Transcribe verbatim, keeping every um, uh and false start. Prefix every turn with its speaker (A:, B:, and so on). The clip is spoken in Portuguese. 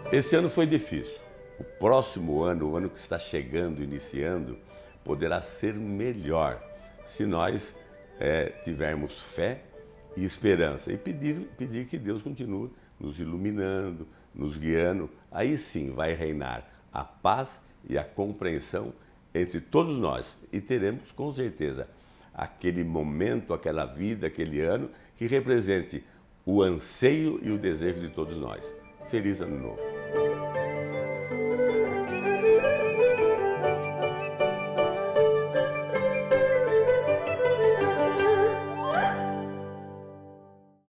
A: Esse ano foi difícil. O próximo ano, o ano que está chegando, iniciando, poderá ser melhor se nós é, tivermos fé e esperança e pedir, pedir que Deus continue nos iluminando, nos guiando. Aí sim vai reinar a paz e a compreensão entre todos nós e teremos com certeza aquele momento, aquela vida, aquele ano que represente o anseio e o desejo de todos nós. Feliz Ano Novo!